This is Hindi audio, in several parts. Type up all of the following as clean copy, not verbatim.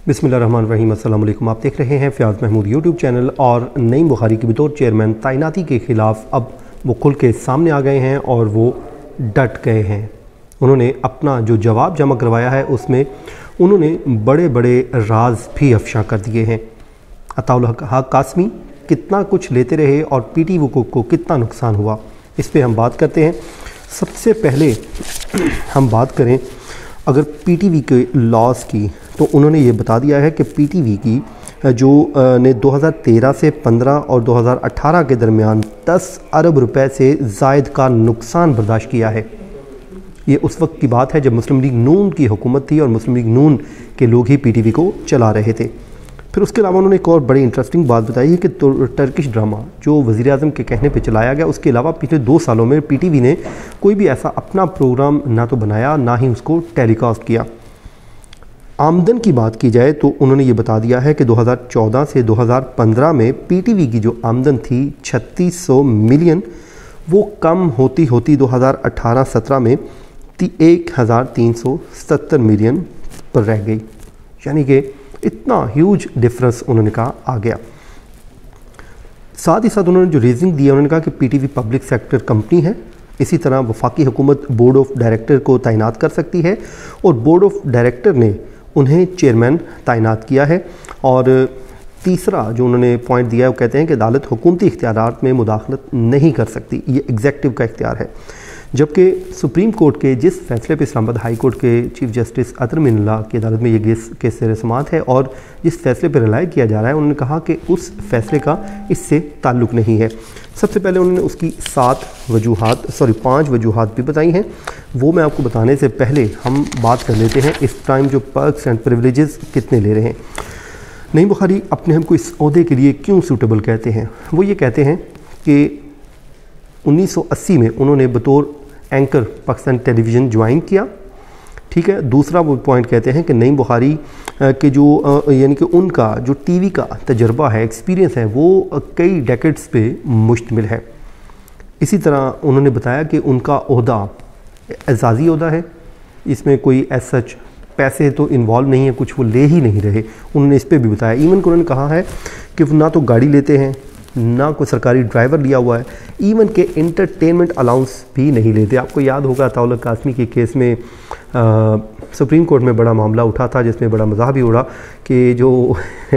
बिस्मिल्लाहिर्रहमानिर्रहीम। अस्सलाम वालेकुम। आप देख रहे हैं फ़याज़ महमूद यूट्यूब चैनल। और नईम बुखारी के बतौर चेयरमैन तैनाती के ख़िलाफ़ अब वो खुल के सामने आ गए हैं और वो डट गए हैं। उन्होंने अपना जो जवाब जमा करवाया है उसमें उन्होंने बड़े बड़े राज भी अफशा कर दिए हैं। अताउल हक कासमी कितना कुछ लेते रहे और PTV को कितना नुकसान हुआ, इस पर हम बात करते हैं। सबसे पहले हम बात करें अगर PTV के लॉस की, तो उन्होंने ये बता दिया है कि PTV की जो ने 2013 से 15 और 2018 के दरमियान 10 अरब रुपए से ज़ायद का नुकसान बर्दाश्त किया है। ये उस वक्त की बात है जब मुस्लिम लीग नून की हुकूमत थी और मुस्लिम लीग नून के लोग ही PTV को चला रहे थे। फिर उसके अलावा उन्होंने एक और बड़ी इंटरेस्टिंग बात बताई है कि टर्किश ड्रामा जो वज़ीर आज़म के कहने पे चलाया गया, उसके अलावा पिछले 2 सालों में PTV ने कोई भी ऐसा अपना प्रोग्राम ना तो बनाया ना ही उसको टेलीकास्ट किया। आमदन की बात की जाए तो उन्होंने ये बता दिया है कि 2014 से 2015 में PTV की जो आमदन थी 3600 मिलियन, वो कम होती होती 2018-17 में 1370 मिलियन पर रह गई। यानी कि इतना ह्यूज डिफरेंस उन्होंने कहा आ गया। साथ ही साथ उन्होंने जो रीज़निंग दिया, उन्होंने कहा कि PTV पब्लिक सेक्टर कंपनी है, इसी तरह वफाकी हुकूमत बोर्ड ऑफ डायरेक्टर को तैनात कर सकती है और बोर्ड ऑफ डायरेक्टर ने उन्हें चेयरमैन तैनात किया है। और तीसरा जो उन्होंने पॉइंट दिया है वो कहते हैं कि अदालत हुकूमती इख्तियारात में मुदाखलत नहीं कर सकती, ये एग्जेक्टिव का इख्तियार है। जबकि सुप्रीम कोर्ट के जिस फैसले पर इस्लामाबाद हाई कोर्ट के चीफ जस्टिस अतर मिनल्ला की अदालत में ये केस समात है और जिस फैसले पर रिलाय किया जा रहा है, उन्होंने कहा कि उस फैसले का इससे ताल्लुक़ नहीं है। सबसे पहले उन्होंने उसकी 5 वजूहात भी बताई हैं। वो मैं आपको बताने से पहले हम बात कर लेते हैं इस टाइम जो पर्क्स एंड प्रिविलेजेस कितने ले रहे हैं। नईम बुखारी अपने हमको इस ओहदे के लिए क्यों सूटेबल कहते हैं? वो ये कहते हैं कि 1980 में उन्होंने बतौर एंकर पाकिस्तान टेलीविज़न ज्वाइन किया, ठीक है। दूसरा वो पॉइंट कहते हैं कि नईम बुखारी के जो यानी कि उनका जो TV का तजर्बा है, एक्सपीरियंस है, वो कई डेकेड्स पे मुश्तमिल है। इसी तरह उन्होंने बताया कि उनका ओहदा एजाज़ी ओहदा है, इसमें कोई एज सच पैसे तो इन्वॉल्व नहीं है, कुछ वो ले ही नहीं रहे। उन्होंने इस पर भी बताया। इवन को उन्होंने कहा है कि ना तो गाड़ी लेते हैं, ना कोई सरकारी ड्राइवर लिया हुआ है, इवन के इंटरटेनमेंट अलाउंस भी नहीं लेते। आपको याद होगा अताउल हक कासमी के केस में सुप्रीम कोर्ट में बड़ा मामला उठा था, जिसमें बड़ा मज़ाक भी उड़ा कि जो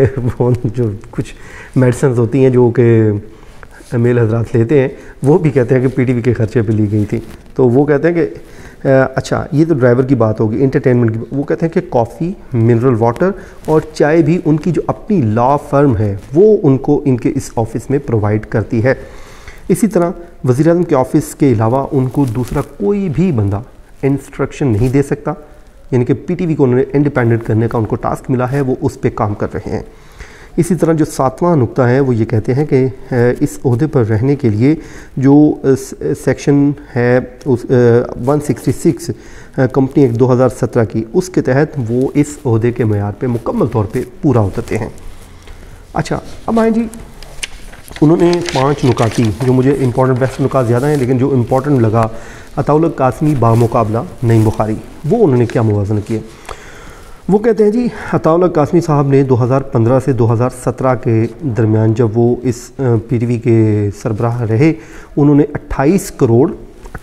कुछ मेडिसिन होती हैं जो कि मेल हजरात लेते हैं, वो भी कहते हैं कि PTV के खर्चे पे ली गई थी। तो वो कहते हैं कि अच्छा, ये तो ड्राइवर की बात होगी। इंटरटेनमेंट की वो कहते हैं कि कॉफ़ी, मिनरल वाटर और चाय भी उनकी जो अपनी लॉ फर्म है वो उनको इनके इस ऑफ़िस में प्रोवाइड करती है। इसी तरह वज़ीर आज़म के ऑफ़िस के अलावा उनको दूसरा कोई भी बंदा इंस्ट्रक्शन नहीं दे सकता, यानी कि PTV को उन्होंने इंडिपेंडेंट करने का उनको टास्क मिला है, वो उस पर काम कर रहे हैं। इसी तरह जो 7वां नुक्ता है वो ये कहते हैं कि इस ओहदे पर रहने के लिए जो सेक्शन है उस 166 कंपनी एक्ट 2017 की, उसके तहत वो इस ओहदे के मेयार पे मुकम्मल तौर पे पूरा उतरते हैं। अच्छा, अब आए जी, उन्होंने 5 नुकाती जो मुझे इंपॉर्टेंट, वैसे नुकात ज़्यादा हैं लेकिन जो इंपॉर्टेंट लगा अताउल हक कासमी बामुकाबला नईम बुखारी, वो उन्होंने क्या मुवाज़ना किए। वो कहते हैं जी, अताउल हक कासमी साहब ने 2015 से 2017 के दरमियान जब वो इस PTV के सरबराह रहे, उन्होंने 28 करोड़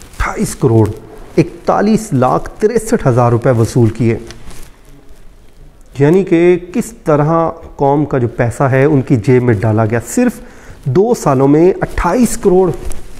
41,63,000 रुपये वसूल किए। यानी कि किस तरह कौम का जो पैसा है उनकी जेब में डाला गया। सिर्फ 2 सालों में 28 करोड़।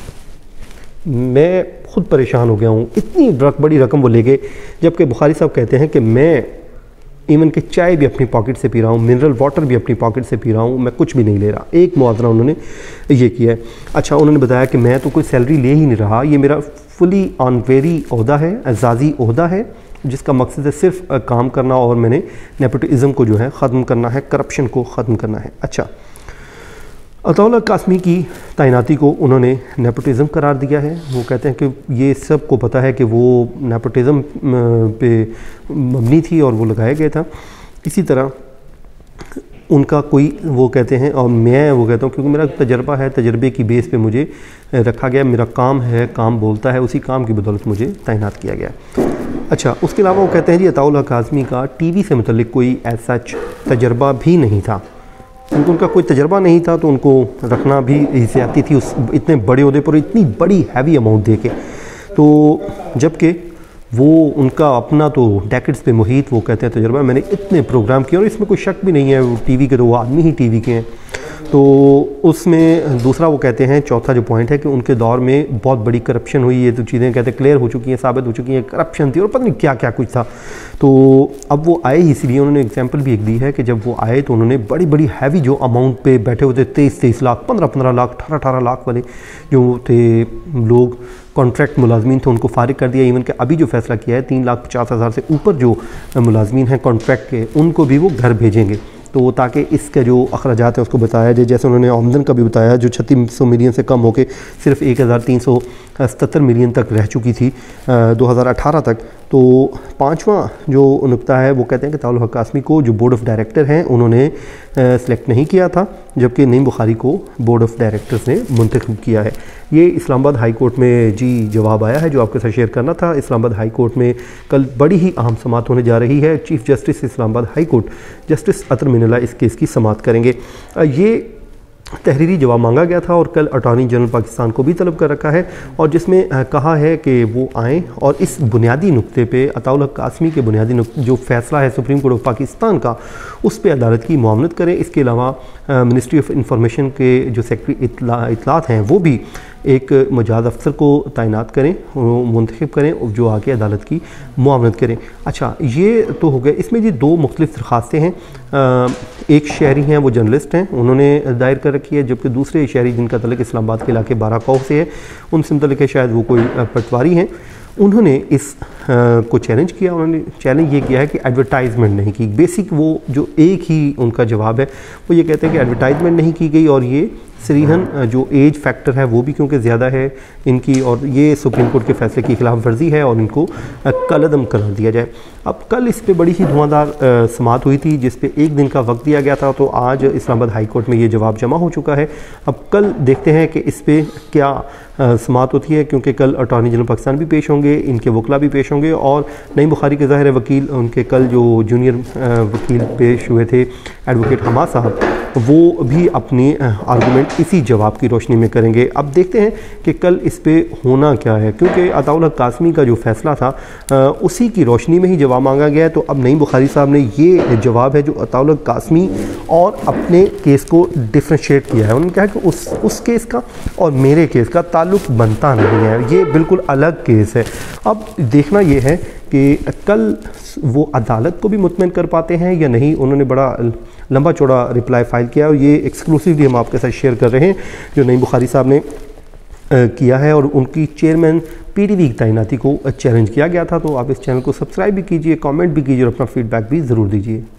मैं खुद परेशान हो गया हूँ, इतनी बड़ी रकम वो ले गए। जबकि बुखारी साहब कहते हैं कि मैं इवन कि चाय भी अपनी पॉकेट से पी रहा हूँ, मिनरल वाटर भी अपनी पॉकेट से पी रहा हूँ, मैं कुछ भी नहीं ले रहा। एक मुआवजा उन्होंने ये किया है। अच्छा, उन्होंने बताया कि मैं तो कोई सैलरी ले ही नहीं रहा, ये मेरा फुली ऑनरेरी ओहदा है, एजाज़ी ओहदा है, जिसका मकसद है सिर्फ काम करना और मैंने नेपोटिज़म को जो है ख़त्म करना है, करप्शन को ख़त्म करना है। अच्छा, अताउल हक कासमी की तैनाती को उन्होंने नेपोटिज़म करार दिया है। वो कहते हैं कि ये सबको पता है कि वो नेपोटिज़म पे मबनी थी और वो लगाया गया था। इसी तरह उनका कोई, वो कहते हैं, और मैं वो कहता हूँ क्योंकि मेरा तजर्बा है, तजर्बे की बेस पे मुझे रखा गया, मेरा काम है, काम बोलता है, उसी काम की बदौलत मुझे तैनात किया गया। अच्छा, उसके अलावा वो कहते हैं जी अताउल हक आज़मी का टीवी से मतलब कोई ऐसा तजर्बा भी नहीं था, क्योंकि उनका कोई तजर्बा नहीं था तो उनको रखना भी ज़्यादती थी उस इतने बड़े ओहदे पर इतनी बड़ी हैवी अमाउंट दे के। तो जबकि वो उनका अपना तो डेकेड्स पे मुहित वो कहते हैं तजर्बा, मैंने इतने प्रोग्राम किए और इसमें कोई शक भी नहीं है, वो टीवी के तो वो आदमी ही टीवी के हैं। तो उसमें दूसरा वो कहते हैं, चौथा जो पॉइंट है कि उनके दौर में बहुत बड़ी करप्शन हुई है, तो चीज़ें कहते हैं क्लियर हो चुकी हैं, साबित हो चुकी हैं, करप्शन थी और पता नहीं क्या क्या कुछ था। तो अब वो आए इसलिए उन्होंने एग्जांपल भी एक दी है कि जब वो आए तो उन्होंने बड़ी बड़ी हैवी जो अमाउंट पे बैठे हुए थे, 23 लाख, 15 लाख, 18 लाख वाले जो थे लोग कॉन्ट्रैक्ट मुलाजमीन थे उनको फारिग कर दिया। इवन कि अभी जो फैसला किया है 3,50,000 से ऊपर जो मुलाजमीन हैं कॉन्ट्रैक्ट के, उनको भी वो घर भेजेंगे, तो ताकि इसके जो अखराजात हैं उसको बताया जाए। जैसे उन्होंने आमदन का भी बताया जो 3600 मिलियन से कम होकर सिर्फ 1377 मिलियन तक रह चुकी थी 2018 तक। तो पांचवा जो नुक्ता है वो कहते हैं कि अताउल हक आज़मी को जो बोर्ड ऑफ डायरेक्टर हैं उन्होंने सेलेक्ट नहीं किया था, जबकि नईम बुखारी को बोर्ड ऑफ डायरेक्टर्स ने मुंतखब किया है। ये इस्लामाबाद हाई कोर्ट में जी जवाब आया है जो आपके साथ शेयर करना था। इस्लामाबाद हाई कोर्ट में कल बड़ी ही अहम समाअत होने जा रही है। Chief justice Islamabad high court justice Athar Minallah इस केस की समाअत करेंगे। ये तहरीरी जवाब मांगा गया था और कल अटॉर्नी जनरल पाकिस्तान को भी तलब कर रखा है, और जिसमें कहा है कि वो आएँ और इस बुनियादी नुक्ते पे अताउल हक आज़मी के बुनियादी जो फ़ैसला है सुप्रीम कोर्ट ऑफ पाकिस्तान का उस पर अदालत की मुआवनत करें। इसके अलावा मिनिस्ट्री ऑफ इंफॉर्मेशन के जो सेक्रेटरी इत्तलात हैं वो भी एक मुजाद अफसर को तैनात करें, मुंतखब करें जो आके अदालत की मुआवनत करें। अच्छा, ये तो हो गए। इसमें जी दो मुख्तलिफ दरख्वास्तें हैं। एक शहरी हैं वो जर्नलिस्ट हैं, उन्होंने दायर कर रखी है, जबकि दूसरे शहरी जिनका तल्लुक इस्लामाबाद के इलाके बाराकौह से है, उनसे मुतल्लिक़ है शायद वो कोई पटवारी हैं। उन्होंने इस को चैलेंज किया। उन्होंने चैलेंज ये किया है कि एडवर्टाइजमेंट नहीं की। बेसिक वो जो एक ही उनका जवाब है वो ये कहते हैं कि एडवर्टाइजमेंट नहीं की गई, और ये सरीहन जो एज फैक्टर है वो भी क्योंकि ज़्यादा है इनकी, और ये सुप्रीम कोर्ट के फैसले की खिलाफ वर्जी है और इनको कलअदम करार दिया जाए। अब कल इस पे बड़ी ही धुआंधार समाअत हुई थी जिस पे एक दिन का वक्त दिया गया था, तो आज इस्लामाबाद हाई कोर्ट में ये जवाब जमा हो चुका है। अब कल देखते हैं कि इस पे क्या समाअत होती है, क्योंकि कल अटॉर्नी जनरल पाकिस्तान भी पेश होंगे, इनके वकला भी पेश होंगे, और नईम बुखारी के ज़ाहिर वकील उनके कल जो जूनियर वकील पेश हुए थे एडवोकेट हमाद साहब, वो भी अपनी आर्गूमेंट इसी जवाब की रोशनी में करेंगे। अब देखते हैं कि कल इस पे होना क्या है, क्योंकि अताउल हक आज़मी का जो फैसला था उसी की रोशनी में ही जवाब मांगा गया है। तो अब नईम बुखारी साहब ने ये जवाब है जो अताउल हक आज़मी और अपने केस को डिफ्रेंशिएट किया है। उन्होंने कहा कि उस केस का और मेरे केस का ताल्लुक बनता नहीं है, ये बिल्कुल अलग केस है। अब देखना ये है कि कल वो अदालत को भी मुतमईन कर पाते हैं या नहीं। उन्होंने बड़ा लंबा चौड़ा रिप्लाई फ़ाइल किया और ये एक्सक्लूसिवली हम आपके साथ शेयर कर रहे हैं जो नईम बुखारी साहब ने किया है, और उनकी चेयरमैन पीटीवी की तैनाती को चैलेंज किया गया था। तो आप इस चैनल को सब्सक्राइब भी कीजिए, कमेंट भी कीजिए और अपना फीडबैक भी ज़रूर दीजिए।